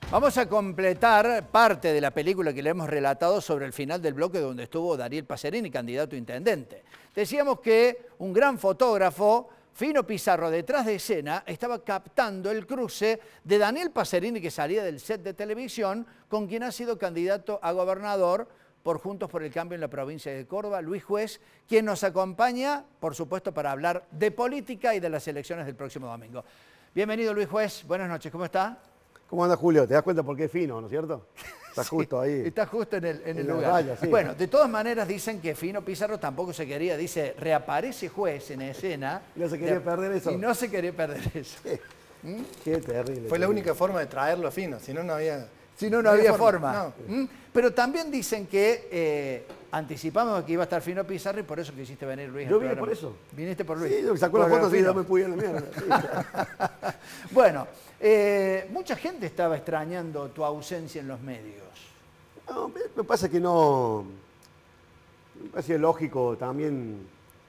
Vamos a completar parte de la película que le hemos relatado sobre el final del bloque donde estuvo Daniel Pacerini, candidato a intendente. Decíamos que un gran fotógrafo, Fino Pizarro, detrás de escena, estaba captando el cruce de Daniel Pacerini, que salía del set de televisión, con quien ha sido candidato a gobernador por Juntos por el Cambio en la provincia de Córdoba, Luis Juez, quien nos acompaña, por supuesto, para hablar de política y de las elecciones del próximo domingo. Bienvenido, Luis Juez. Buenas noches. ¿Cómo está? ¿Cómo anda, Julio? ¿Te das cuenta por qué es Fino, no es cierto? Está Sí, justo ahí. Está justo en el lugar. Raya, sí. Bueno, de todas maneras dicen que Fino Pizarro tampoco se quería, dice, reaparece Juez en escena. Y no se quería perder eso. Y no se quería perder eso. Qué terrible. Fue la única forma de traerlo a Fino, si no, no había... Si no, no había forma. No. Pero también dicen que anticipamos que iba a estar Fino Pizarro y por eso quisiste venir, Luis. Yo vine por eso. Viniste por Luis. Sí, sacó la foto así y no me pude ir a la mierda. Sí. Bueno, mucha gente estaba extrañando tu ausencia en los medios. No, me pasa que no... Me parecía lógico también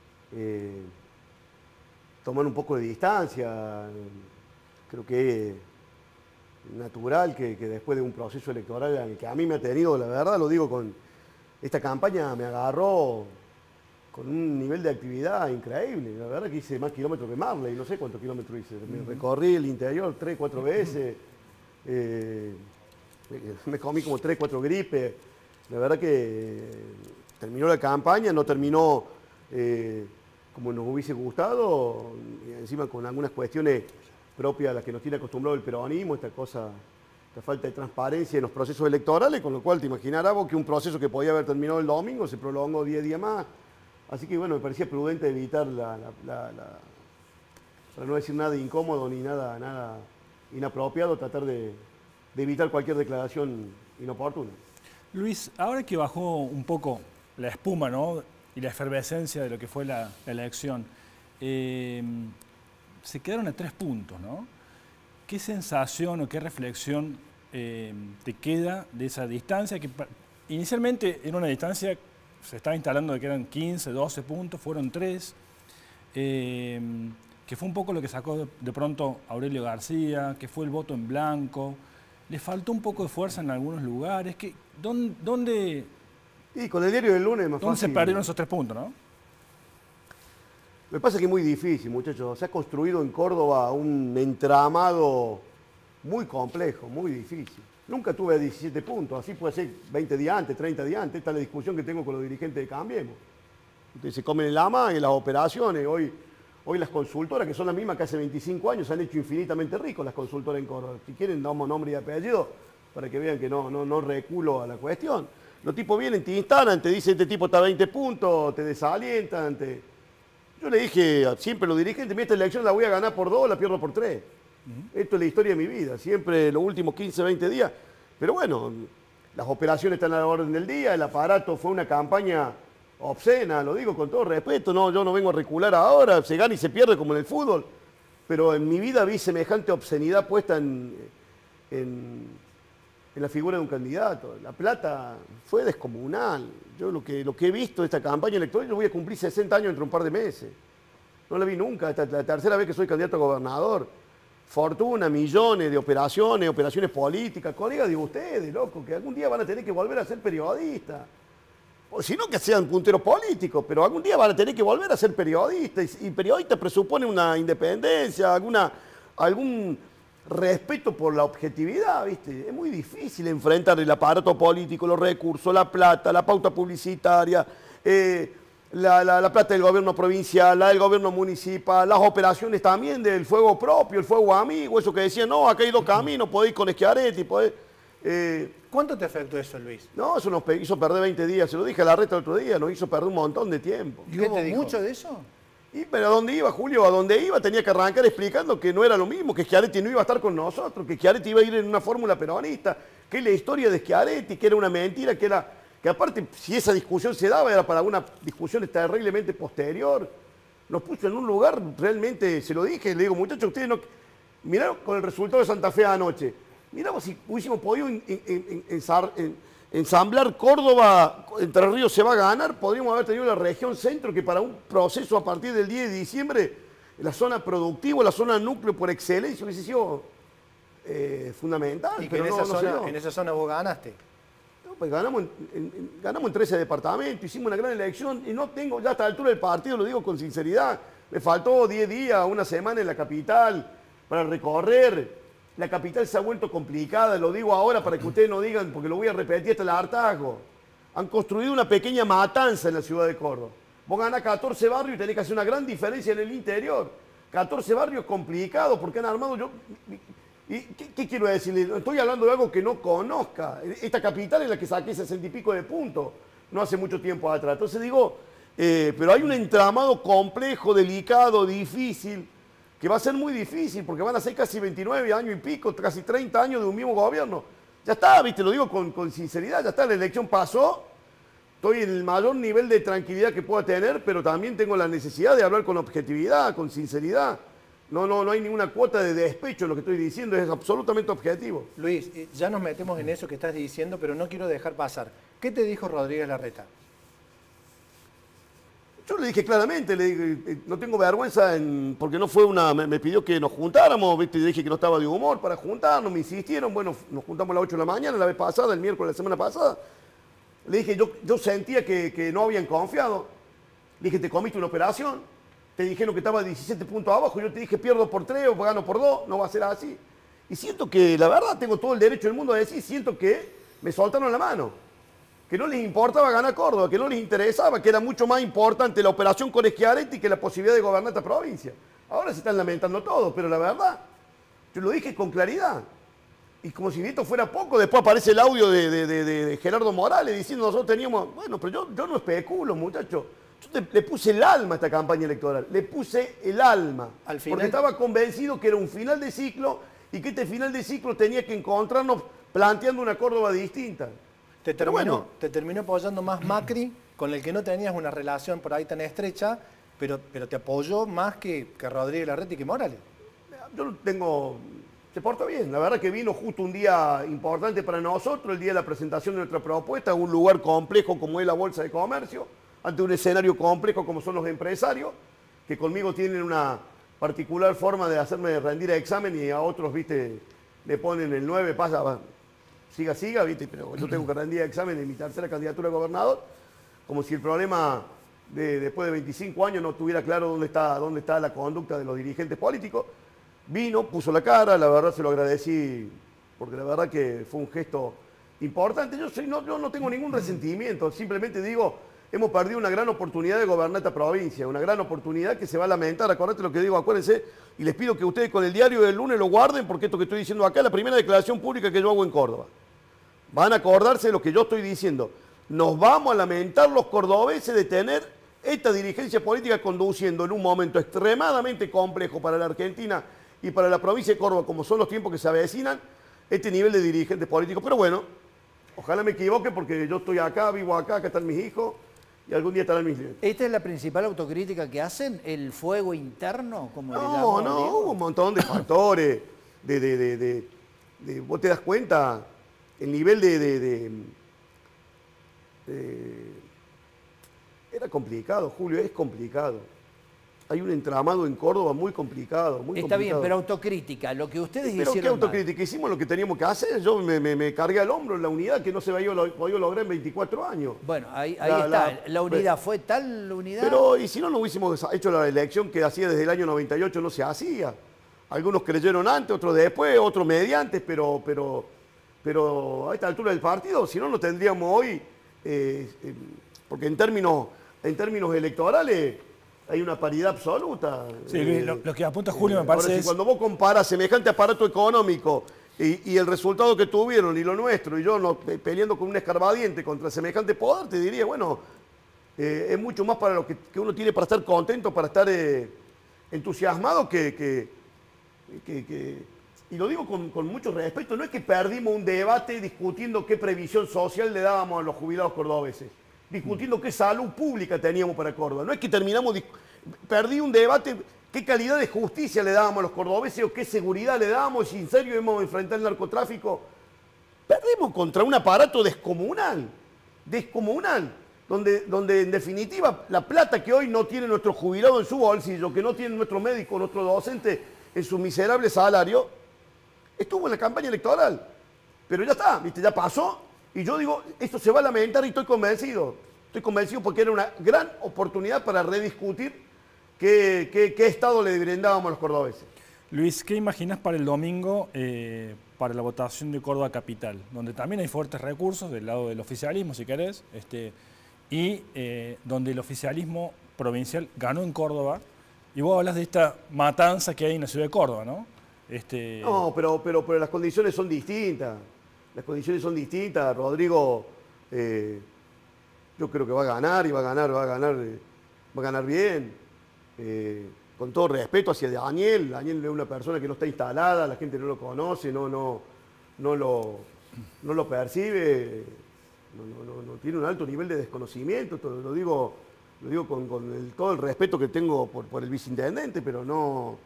tomar un poco de distancia. Creo que natural que después de un proceso electoral al que a mí me ha tenido, la verdad, lo digo con esta campaña, me agarró con un nivel de actividad increíble. La verdad que hice más kilómetros que Marley, no sé cuántos kilómetros hice. Me recorrí el interior 3, 4 veces, me comí como 3, 4 gripes. La verdad que terminó la campaña, no terminó como nos hubiese gustado, y encima con algunas cuestiones propia a las que nos tiene acostumbrado el peronismo, esta falta de transparencia en los procesos electorales, con lo cual te imaginarás vos que un proceso que podía haber terminado el domingo se prolongó 10 días más. Así que bueno, me parecía prudente evitar para no decir nada incómodo ni nada inapropiado, tratar de evitar cualquier declaración inoportuna. Luis, ahora que bajó un poco la espuma, ¿no?, y la efervescencia de lo que fue la elección, se quedaron a 3 puntos, ¿no? ¿Qué sensación o qué reflexión te queda de esa distancia? Que inicialmente era una distancia, se estaba instalando de que eran 15, 12 puntos, fueron 3, que fue un poco lo que sacó de pronto Aurelio García, que fue el voto en blanco. Le faltó un poco de fuerza en algunos lugares. ¿Dónde Y con el diario del lunes más fácil. se perdieron esos 3 puntos, no? Me pasa que es muy difícil, muchachos. Se ha construido en Córdoba un entramado muy complejo, muy difícil. Nunca tuve 17 puntos, así puede ser 20 días antes, 30 días antes. Esta es la discusión que tengo con los dirigentes de Cambiemos. Ustedes se comen el ama en las operaciones. Hoy las consultoras, que son las mismas que hace 25 años, se han hecho infinitamente ricos las consultoras en Córdoba. Si quieren, damos nombre y apellido para que vean que no reculo a la cuestión. Los tipos vienen, te instalan, te dicen, este tipo está a 20 puntos, te desalientan, Yo le dije siempre a los dirigentes, mira, esta elección la voy a ganar por 2, la pierdo por 3. Esto es la historia de mi vida, siempre los últimos 15, 20 días. Pero bueno, las operaciones están a la orden del día, el aparato fue una campaña obscena, lo digo con todo respeto, yo no vengo a recular ahora, se gana y se pierde como en el fútbol. Pero en mi vida vi semejante obscenidad puesta en la figura de un candidato. La plata fue descomunal. Yo lo que he visto de esta campaña electoral, yo voy a cumplir 60 años dentro de un par de meses. No la vi nunca, esta es la tercera vez que soy candidato a gobernador. Fortuna, millones de operaciones políticas. Colegas de ustedes, loco, que algún día van a tener que volver a ser periodistas. O si no, que sean punteros políticos, pero algún día van a tener que volver a ser periodistas. Y periodista presupone una independencia, algún respeto por la objetividad, ¿viste? Es muy difícil enfrentar el aparato político, los recursos, la plata, la pauta publicitaria, la plata del gobierno provincial, la del gobierno municipal, las operaciones también del fuego propio, el fuego amigo, eso que decían, no, acá hay 2 caminos, podés ir con Schiaretti, podés... ¿Cuánto te afectó eso, Luis? No, eso nos hizo perder 20 días, se lo dije a Larreta el otro día, nos hizo perder un montón de tiempo. ¿Y hubo mucho de eso? Pero ¿a dónde iba, Julio? ¿A dónde iba? Tenía que arrancar explicando que no era lo mismo, que Schiaretti no iba a estar con nosotros, que Schiaretti iba a ir en una fórmula peronista, que la historia de Schiaretti, que era una mentira, que aparte, si esa discusión se daba, era para una discusión terriblemente posterior. Nos puso en un lugar realmente, se lo dije, le digo, muchachos, ustedes no... Mirá con el resultado de Santa Fe anoche. Mirá si hubiésemos podido ensamblar Córdoba, Entre Ríos se va a ganar, podríamos haber tenido la región centro, que para un proceso a partir del 10 de diciembre, la zona productiva, la zona núcleo por excelencia, hubiese sido fundamental. Y que pero en, no, esa no se zona, dio. en esa zona vos ganaste. No, pues ganamos en 13 departamentos, hicimos una gran elección y no tengo, ya a esta altura del partido, lo digo con sinceridad, me faltó 10 días, una semana en la capital para recorrer. La capital se ha vuelto complicada, lo digo ahora para que ustedes no digan, porque lo voy a repetir hasta el hartazgo. Han construido una pequeña matanza en la ciudad de Córdoba. Vos ganás 14 barrios y tenés que hacer una gran diferencia en el interior. 14 barrios complicados porque han armado... ¿Y qué quiero decirle? Estoy hablando de algo que no conozca. Esta capital es la que saqué 60 y pico de puntos no hace mucho tiempo atrás. Entonces digo, pero hay un entramado complejo, delicado, difícil, que va a ser muy difícil porque van a ser casi 29 años y pico, casi 30 años de un mismo gobierno. Ya está, ¿viste? Lo digo con sinceridad, ya está, la elección pasó. Estoy en el mayor nivel de tranquilidad que pueda tener, pero también tengo la necesidad de hablar con objetividad, con sinceridad. No hay ninguna cuota de despecho en lo que estoy diciendo, es absolutamente objetivo. Luis, ya nos metemos en eso que estás diciendo, pero no quiero dejar pasar. ¿Qué te dijo Rodríguez Larreta? Yo le dije claramente, le dije, no tengo vergüenza porque no fue me pidió que nos juntáramos, ¿viste? Le dije que no estaba de humor para juntarnos, me insistieron, bueno, nos juntamos a las 8 de la mañana la vez pasada, el miércoles de la semana pasada. Le dije, yo sentía que no habían confiado. Le dije, te comiste una operación. Te dijeron que estaba 17 puntos abajo. Yo te dije, pierdo por 3 o gano por 2. No va a ser así. Y siento que, la verdad, tengo todo el derecho del mundo a decir, siento que me soltaron la mano. Que no les importaba ganar Córdoba, que no les interesaba, que era mucho más importante la operación con Schiaretti que la posibilidad de gobernar esta provincia. Ahora se están lamentando todo, pero la verdad, yo lo dije con claridad. Y como si esto fuera poco, después aparece el audio de Gerardo Morales diciendo nosotros teníamos... Bueno, pero yo no especulo, muchachos. Yo le puse el alma a esta campaña electoral. Le puse el alma. Al final... Porque estaba convencido que era un final de ciclo y que este final de ciclo tenía que encontrarnos planteando una Córdoba distinta. Te terminó apoyando más Macri, con el que no tenías una relación por ahí tan estrecha, pero te apoyó más que Rodríguez Larreta y que Morales. Yo tengo... Se porta bien, la verdad que vino justo un día importante para nosotros, el día de la presentación de nuestra propuesta, un lugar complejo como es la Bolsa de Comercio, ante un escenario complejo como son los empresarios, que conmigo tienen una particular forma de hacerme rendir examen y a otros, viste, le ponen el 9, pasa, siga, viste, pero yo tengo que rendir examen en mi tercera candidatura a gobernador, como si el problema después de 25 años no tuviera claro dónde está la conducta de los dirigentes políticos. Vino, puso la cara, la verdad se lo agradecí, porque la verdad que fue un gesto importante. Yo no tengo ningún resentimiento, simplemente digo, hemos perdido una gran oportunidad de gobernar esta provincia, una gran oportunidad que se va a lamentar. Acuérdate lo que digo, acuérdense, y les pido que ustedes con el diario del lunes lo guarden, porque esto que estoy diciendo acá es la primera declaración pública que yo hago en Córdoba. Van a acordarse de lo que yo estoy diciendo. Nos vamos a lamentar los cordobeses de tener esta dirigencia política conduciendo en un momento extremadamente complejo para la Argentina y para la provincia de Córdoba, como son los tiempos que se avecinan, este nivel de dirigentes políticos. Pero bueno, ojalá me equivoque porque yo estoy acá, vivo acá están mis hijos y algún día estarán mis nietos. ¿Esta es la principal autocrítica que hacen? ¿El fuego interno? Como le llamó No, Diego? hubo un montón de factores. Vos te das cuenta, el nivel era complicado, Julio, es complicado. Hay un entramado en Córdoba muy complicado, muy Está bien, complicado. pero autocrítica, lo que ustedes ¿Pero qué hicieron mal. autocrítica? Hicimos lo que teníamos que hacer. Yo me cargué al hombro la unidad que no se había podido lograr en 24 años. Bueno, ahí está. La unidad, ¿fue tal unidad? Pero, y si no hubiésemos hecho la elección que hacía desde el año 98, no se hacía. Algunos creyeron antes, otros después, otros mediantes, pero a esta altura del partido, si no, no tendríamos hoy, porque en términos electorales hay una paridad absoluta. Sí, Luis, lo que apunta Julio me parece ahora, si cuando vos comparás semejante aparato económico y el resultado que tuvieron y lo nuestro, y yo peleando con un escarbadiente contra semejante poder, te diría, bueno, es mucho más para lo que uno tiene para estar contento, para estar entusiasmado y lo digo con mucho respeto, no es que perdimos un debate discutiendo qué previsión social le dábamos a los jubilados cordobeses, discutiendo qué salud pública teníamos para Córdoba. No es que perdí un debate, qué calidad de justicia le dábamos a los cordobeses o qué seguridad le dábamos, si en serio hemos enfrentado el narcotráfico. Perdimos contra un aparato descomunal, donde en definitiva la plata que hoy no tiene nuestro jubilado en su bolsillo, que no tiene nuestro médico, nuestro docente en su miserable salario, estuvo en la campaña electoral. Pero ya está, ¿viste? Ya pasó. Y yo digo, esto se va a lamentar y estoy convencido. Estoy convencido porque era una gran oportunidad para rediscutir qué estado le brindábamos a los cordobeses. Luis, ¿qué imaginas para el domingo para la votación de Córdoba Capital? Donde también hay fuertes recursos del lado del oficialismo, si querés, y donde el oficialismo provincial ganó en Córdoba. Y vos hablas de esta matanza que hay en la ciudad de Córdoba, ¿no? No, pero las condiciones son distintas. Las condiciones son distintas. Rodrigo, yo creo que va a ganar y va a ganar bien. Con todo respeto hacia Daniel. Daniel es una persona que no está instalada, la gente no lo conoce, no lo percibe, no tiene un alto nivel de desconocimiento. Lo digo con todo el respeto que tengo por el viceintendente, pero no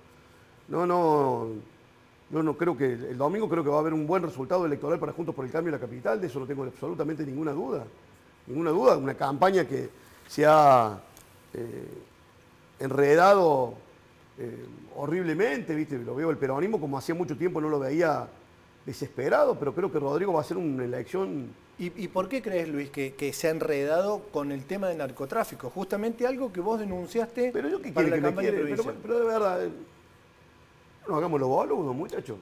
creo que el domingo creo que va a haber un buen resultado electoral para Juntos por el Cambio en la capital, de eso no tengo absolutamente ninguna duda. Una campaña que se ha enredado horriblemente, ¿viste? Lo veo el peronismo como hacía mucho tiempo no lo veía desesperado, pero creo que Rodrigo va a ser una elección. ¿Y por qué crees, Luis, que se ha enredado con el tema del narcotráfico? Justamente algo que vos denunciaste pero yo qué para quiere la que me campaña quiere, provincial. pero de verdad, no hagamos los boludos, muchachos.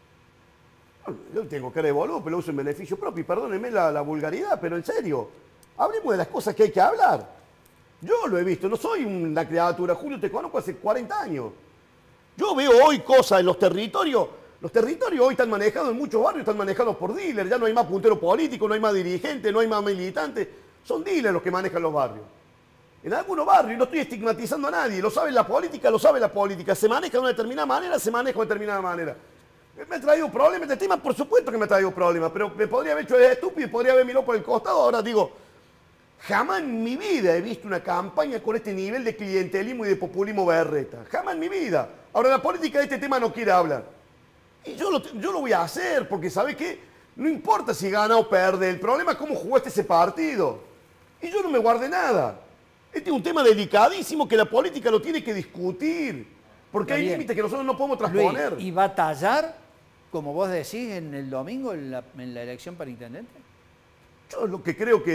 Yo tengo cara de boludo, pero lo uso en beneficio propio. Y perdónenme la vulgaridad, pero en serio, hablemos de las cosas que hay que hablar. Yo lo he visto, no soy una criatura. Julio, te conozco hace 40 años. Yo veo hoy cosas en los territorios. Los territorios hoy están manejados, en muchos barrios están manejados por dealers. Ya no hay más puntero político, no hay más dirigentes, no hay más militantes. Son dealers los que manejan los barrios. En algunos barrios, no estoy estigmatizando a nadie, lo sabe la política, se maneja de una determinada manera, se maneja de una determinada manera. ¿Me ha traído problemas este tema? Por supuesto que me ha traído problemas, pero me podría haber hecho estúpido y podría haber mirado por el costado. Ahora digo, jamás en mi vida he visto una campaña con este nivel de clientelismo y de populismo berreta. Jamás en mi vida. Ahora la política de este tema no quiere hablar. Y yo lo voy a hacer, porque ¿sabe qué? No importa si gana o pierde, el problema es cómo jugaste ese partido. Y yo no me guardé nada. Este es un tema delicadísimo que la política lo tiene que discutir, porque hay límites que nosotros no podemos transponer. Luis, ¿y va a tallar, como vos decís, en el domingo en la elección para intendente? Yo lo que creo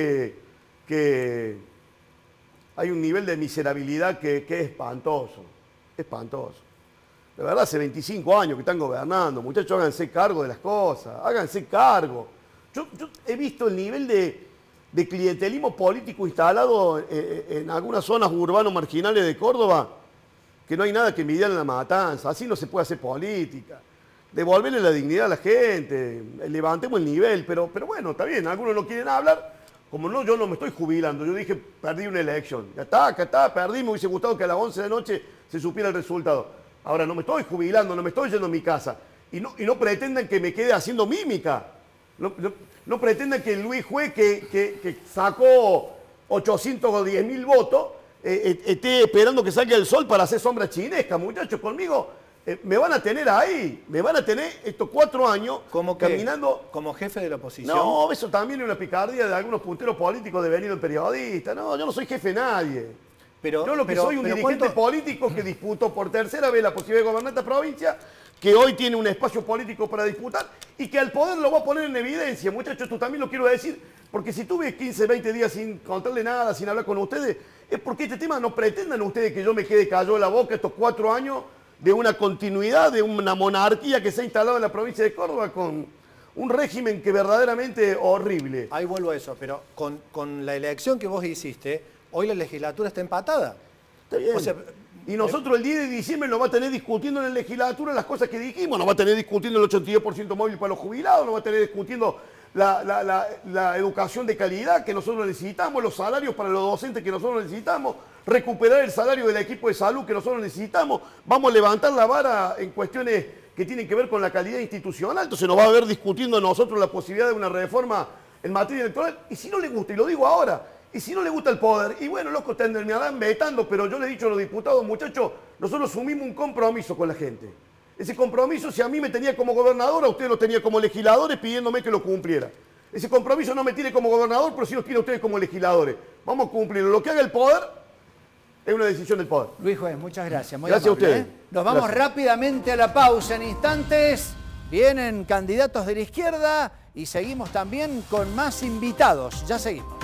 que hay un nivel de miserabilidad que es espantoso, espantoso. De verdad, hace 25 años que están gobernando, muchachos, háganse cargo de las cosas, háganse cargo. Yo he visto el nivel de clientelismo político instalado en algunas zonas urbanas marginales de Córdoba, que no hay nada que envidiar en la matanza. Así no se puede hacer política. Devolverle la dignidad a la gente, levantemos el nivel, pero bueno, está bien, algunos no quieren hablar. Como no, yo no me estoy jubilando, yo dije, perdí una elección. Ya está, perdí, me hubiese gustado que a las 11 de la noche se supiera el resultado. Ahora no me estoy jubilando, no me estoy yendo a mi casa. Y no pretendan que me quede haciendo mímica. No pretendan que Luis Juez, que sacó 810.000 votos, esté esperando que salga el sol para hacer sombra chinesca. Muchachos, conmigo me van a tener ahí. Me van a tener estos 4 años caminando. ¿Como jefe de la oposición? No, eso también es una picardía de algunos punteros políticos devenidos periodistas. No, yo no soy jefe de nadie. Yo lo que soy un dirigente político que disputó por tercera vez la posibilidad de gobernar esta provincia, que hoy tiene un espacio político para disputar y que al poder lo va a poner en evidencia. Muchachos, esto también lo quiero decir, porque si tuve 15, 20 días sin contarle nada, sin hablar con ustedes, es porque este tema no pretendan ustedes que yo me quede callado en la boca estos 4 años de una continuidad, de una monarquía que se ha instalado en la provincia de Córdoba con un régimen que verdaderamente horrible. Ahí vuelvo a eso, pero con la elección que vos hiciste, hoy la legislatura está empatada. Está bien. O sea, y nosotros el 10 de diciembre nos va a tener discutiendo en la legislatura las cosas que dijimos, nos va a tener discutiendo el 82% móvil para los jubilados, nos va a tener discutiendo la educación de calidad que nosotros necesitamos, los salarios para los docentes que nosotros necesitamos, recuperar el salario del equipo de salud que nosotros necesitamos, vamos a levantar la vara en cuestiones que tienen que ver con la calidad institucional, entonces nos va a ver discutiendo a nosotros la posibilidad de una reforma en materia electoral, y si no le gusta, y lo digo ahora, y si no le gusta el poder, y bueno, loco, terminarán vetando, pero yo le he dicho a los diputados, muchachos, nosotros asumimos un compromiso con la gente. Ese compromiso, si a mí me tenía como gobernador, a usted lo tenía como legisladores pidiéndome que lo cumpliera. Ese compromiso no me tiene como gobernador, pero sí los tiene a ustedes como legisladores. Vamos a cumplirlo. Lo que haga el poder es una decisión del poder. Luis Juez, muchas gracias. Muy gracias amable, a ustedes. Nos vamos Gracias. rápidamente a la pausa en instantes. Vienen candidatos de la izquierda y seguimos también con más invitados. Ya seguimos.